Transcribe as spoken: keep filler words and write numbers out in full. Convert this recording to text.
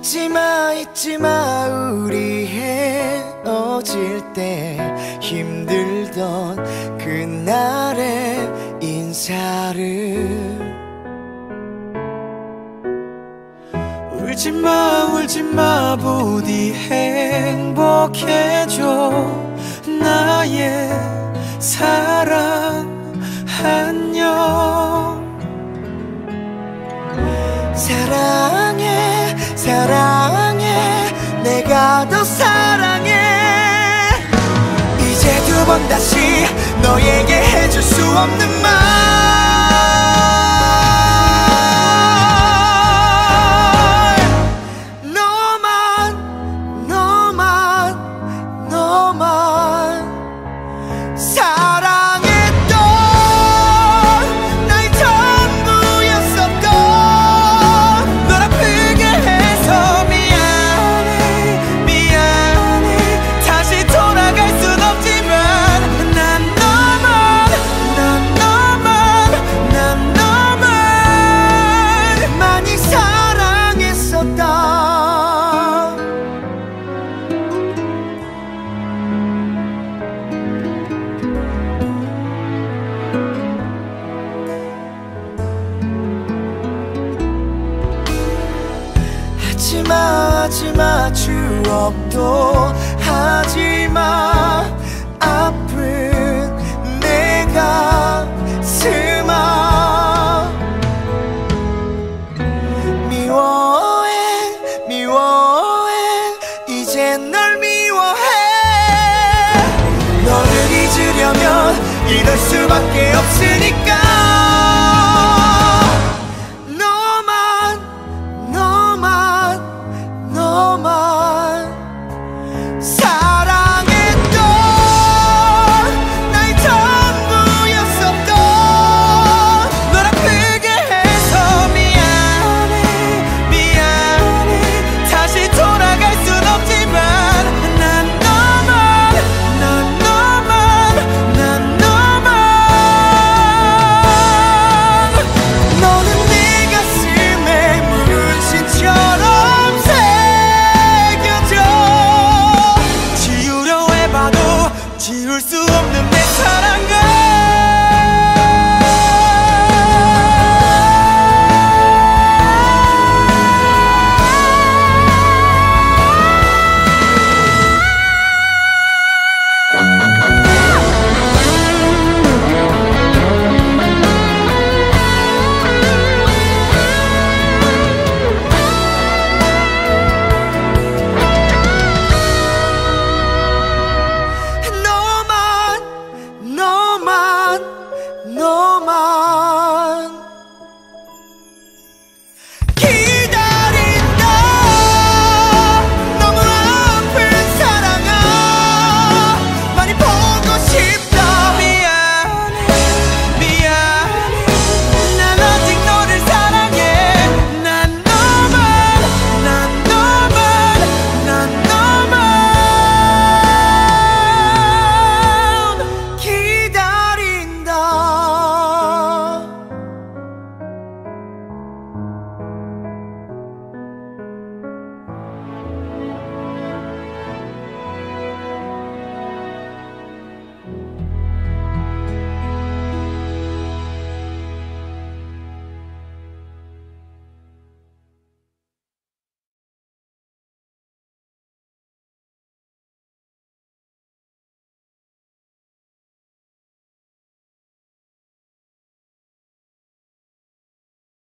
잊지마 잊지마 우리 헤어질 때 힘들던 그날의 인사를. 울지마 울지마 부디 행복해져 나의 사랑 안녕. 사랑해 사랑해 내가 더 사랑해. 이제 두 번 다시 너에게 해줄 수 없는 말. 너만 너만 너만 사랑했던 나의 전부였었던. 널 아프게 해서 미안해 미안해. 다시 돌아갈 순 없지만 난 너만 난 너만 난 너만 많이 사랑했었다. 하지마 하지마 추억도 하지마 아픈 내 가슴아. 미워해 미워해 이젠 널 미워해. 너를 잊으려면 이럴 수밖에 없으니까.